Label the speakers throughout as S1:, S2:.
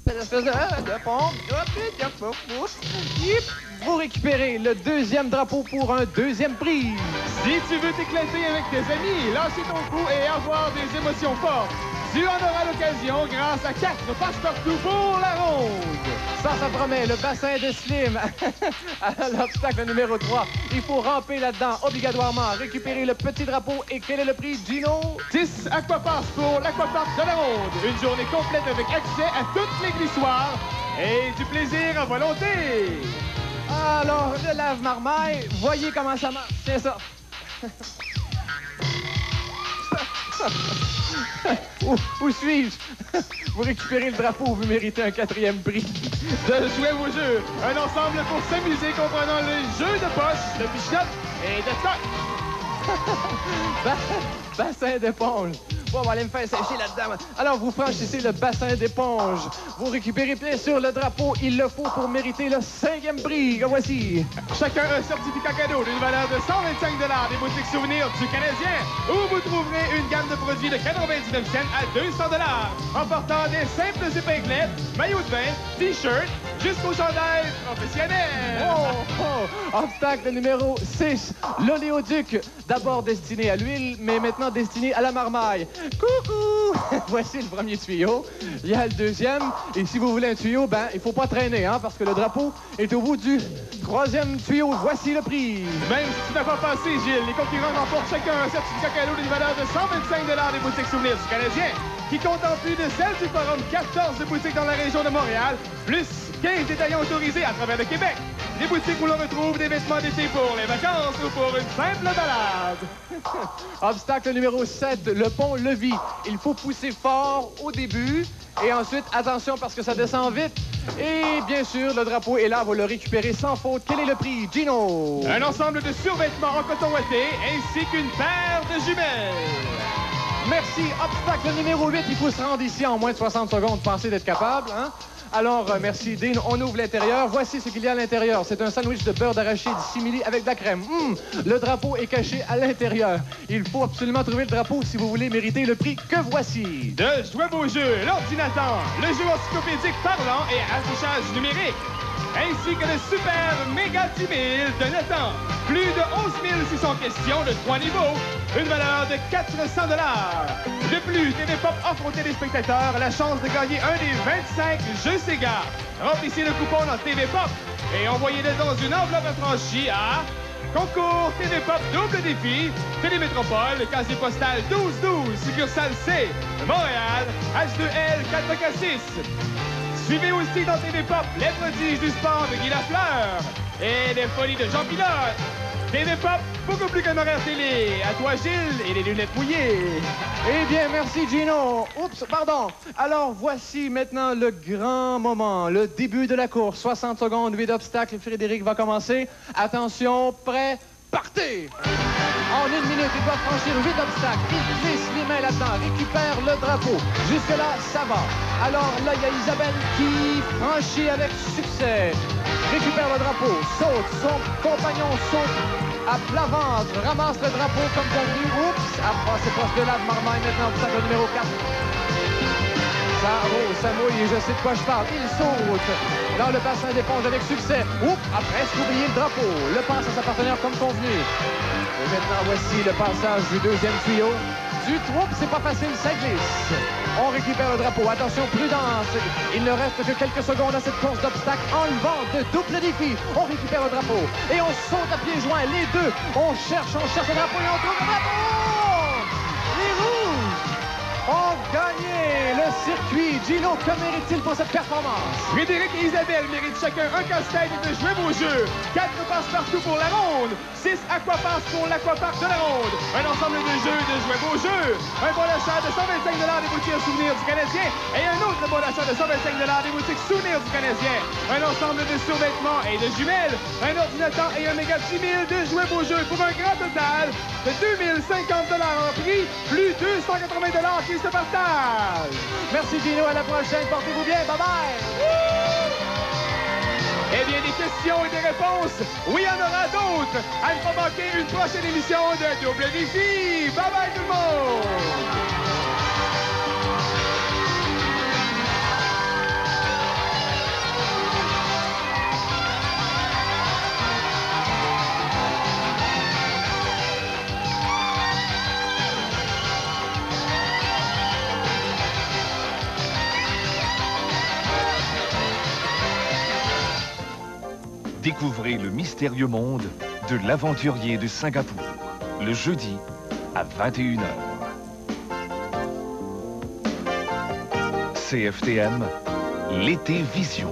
S1: cette espèce de pompe. Vous récupérez le deuxième drapeau pour un deuxième prix.
S2: Si tu veux t'éclater avec tes amis, lâcher ton coup et avoir des émotions fortes, tu en auras l'occasion grâce à 4 passe-partout pour la ronde.
S1: Ça promet le bassin de Slim à l'obstacle numéro 3. Il faut ramper là-dedans obligatoirement, récupérer le petit drapeau. Et quel est le prix, Gino?
S2: 10 aquaparks pour l'aquapark de la ronde. Une journée complète avec accès à toutes les glissoires et du plaisir à volonté.
S1: Alors, le lave-marmaille, voyez comment ça marche. C'est ça. Où suis-je? Vous récupérez le drapeau, vous méritez un 4e prix.
S2: De jouer vos jeux. Un ensemble pour s'amuser comprenant les jeux de poche, de pichette et de toc.
S1: Bassin d'éponge. Bon, on va aller me faire sécher là-dedans. Alors, vous franchissez le bassin d'éponge. Vous récupérez bien sûr le drapeau. Il le faut pour mériter le 5e prix. Que voici.
S2: Chacun un certificat cadeau d'une valeur de 125 $ des boutiques souvenirs du Canadien, où vous trouverez une gamme de produits de 99 cents à 200 $ en portant des simples épinglettes, maillots de bain, t-shirts, jusqu'au chandail professionnel.
S1: Obstacle numéro 6. L'oléoduc. D'abord destiné à l'huile, mais maintenant destiné à la marmaille. Coucou! Voici le premier tuyau. Il y a le deuxième. Et si vous voulez un tuyau, il faut pas traîner, hein, parce que le drapeau est au bout du 3e tuyau. Voici le prix.
S2: Même si tu n'as pas passé, Gilles, les concurrents remportent chacun un certificat cadeau d'une valeur de 125 $ des boutiques souvenirs du Canadien, qui compte en plus de celle du Forum 14 boutiques dans la région de Montréal, plus 15 détaillants autorisés à travers le Québec. Des boutiques où l'on retrouve des vêtements d'été pour les vacances ou pour une simple balade.
S1: Obstacle numéro 7, le pont-levis. Il faut pousser fort au début et ensuite, attention parce que ça descend vite. Et bien sûr, le drapeau est là, vous le récupérez sans faute. Quel est le prix, Gino?
S2: Un ensemble de survêtements en coton ouaté ainsi qu'une paire de jumelles.
S1: Merci. Obstacle numéro 8, il faut se rendre ici en moins de 60 secondes. Pensez d'être capable, hein? Alors, merci, Dean. On ouvre l'intérieur. Voici ce qu'il y a à l'intérieur. C'est un sandwich de beurre d'arachide simili avec de la crème. Le drapeau est caché à l'intérieur. Il faut absolument trouver le drapeau si vous voulez mériter le prix que voici.
S2: De jouer vos jeux, l'ordinateur, le jeu encyclopédique parlant et affichage numérique, ainsi que le super méga 10 000 de Nathan. Plus de 11 600 questions de 3 niveaux, une valeur de 400 $. De plus, TV Pop offre aux téléspectateurs la chance de gagner un des 25 jeux Sega. Remplissez le coupon dans TV Pop et envoyez-le dans une enveloppe affranchie à Concours TV Pop Double Défi, Télémétropole, casier postal 1212, succursale C, Montréal, H2L 4K6. Suivez aussi dans TV Pop les prodiges du sport de Guy Lafleur et les folies de Jean Pilote. TV Pop, beaucoup plus qu'un horaire télé. À toi, Gilles, et les lunettes mouillées.
S1: Eh bien, merci, Gino. Oups, pardon. Alors, voici maintenant le grand moment, le début de la course. 60 secondes, 8 obstacles. Frédéric va commencer. Attention, prêt, partez! En 1 minute, il doit franchir 8 obstacles. Il glisse les mains là-dedans, récupère le drapeau. Jusque-là, ça va. Alors là, il y a Isabelle qui franchit avec succès. Récupère le drapeau, saute, son compagnon saute à plat ventre, ramasse le drapeau comme convenu. Oups, c'est proche de la marmaille maintenant, obstacle numéro 4. Ça mouille, je sais de quoi je parle. Il saute dans le bassin d'éponge avec succès. Oups, a presque oublié le drapeau. Le passe à sa partenaire comme convenu. Et maintenant, voici le passage du deuxième tuyau. Du troupe, c'est pas facile, ça glisse. On récupère le drapeau. Attention, prudence. Il ne reste que quelques secondes à cette course d'obstacles. Enlevant de double défi. On récupère le drapeau. Et on saute à pieds joints, les deux. On cherche le drapeau et on trouve le drapeau! Les rouges ont gagné le circuit. Gino, que mérite-t-il pour cette performance?
S2: Frédéric et Isabelle méritent chacun un casse-tête de jouer vos jeux. 4 passe-partout pour la ronde. 6 aquaparks pour l'aquapark de la ronde. Un ensemble de jeux de jouer vos jeux. Un bon d'achat de 125 $ des boutiques souvenirs du Canadien. Et un autre bon d'achat de 125 $ des boutiques souvenirs du Canadien. Un ensemble de survêtements et de jumelles. Un ordinateur et un méga 10 000 de jouer vos jeux pour un grand total de 2050 $ en prix, plus 280 $ qui se partagent.
S1: Merci Gino, à la prochaine. Portez-vous bien. Bye-bye.
S2: Eh bien, des questions et des réponses, oui, il y en aura d'autres. À ne pas manquer une prochaine émission de Double Défi. Bye-bye tout le monde!
S3: Découvrez le mystérieux monde de l'aventurier de Singapour, le jeudi à 21h. CFTM, l'été Vision.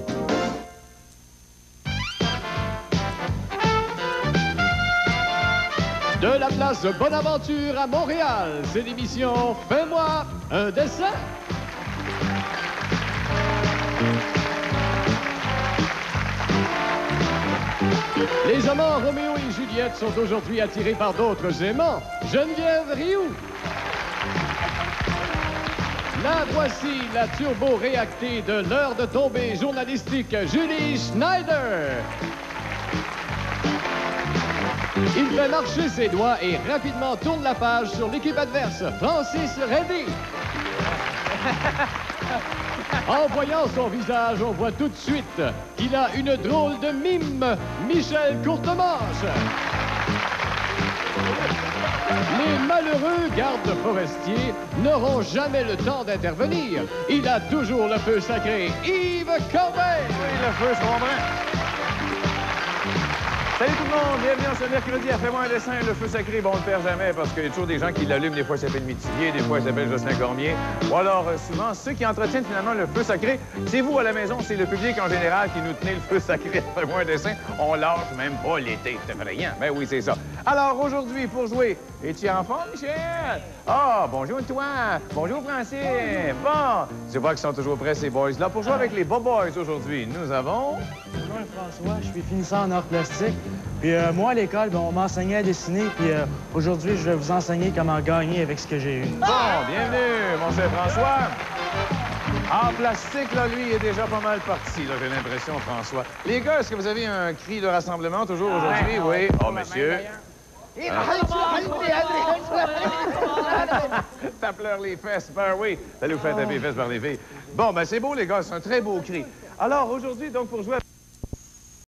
S1: De la place Bonaventure à Montréal, c'est l'émission Fais-moi un dessin. Les amants Roméo et Juliette sont aujourd'hui attirés par d'autres aimants. Geneviève Rioux. La voici, la turbo-réactée de l'heure de tombée journalistique, Julie Schneider. Il fait marcher ses doigts et rapidement tourne la page sur l'équipe adverse, Francis Reddy. En voyant son visage, on voit tout de suite qu'il a une drôle de mime, Michel Courtemanche. Les malheureux gardes forestiers n'auront jamais le temps d'intervenir. Il a toujours le feu sacré, Yves Corbeil.
S4: Oui, le feu, je comprends. Salut tout le monde, bienvenue en ce mercredi à Fais-moi un dessin, le feu sacré. Bon, on ne le perd jamais parce qu'il y a toujours des gens qui l'allument. Des fois, il s'appelle Métivier, des fois, il s'appelle Jocelyn Cormier. Ou alors, souvent, ceux qui entretiennent finalement le feu sacré, c'est vous à la maison, c'est le public en général qui nous tenez le feu sacré à Fais-moi un dessin. On lâche même pas l'été, c'est effrayant. Ben oui, c'est ça. Alors, aujourd'hui, pour jouer, es-tu en forme, Michel? Ah, bonjour toi. Bonjour, Francis. Bon, je vois qu'ils sont toujours prêts, ces boys-là. Pour jouer avec les Bob Boys aujourd'hui, nous avons...
S5: Bonjour, François. Je suis finissant en art plastique. Puis moi, à l'école, on m'enseignait à dessiner. Puis aujourd'hui, je vais vous enseigner comment gagner avec ce que j'ai eu.
S4: Bon, bienvenue, mon cher François. En plastique, là, lui, il est déjà pas mal parti, là, j'ai l'impression, François. Les gars, est-ce que vous avez un cri de rassemblement toujours aujourd'hui? Oui. Oh, monsieur. Ça pleure les fesses. Ben oui, ça nous fait taper les fesses par les filles. Bon, ben c'est beau, les gars, c'est un très beau cri. Alors, aujourd'hui, donc, pour jouer...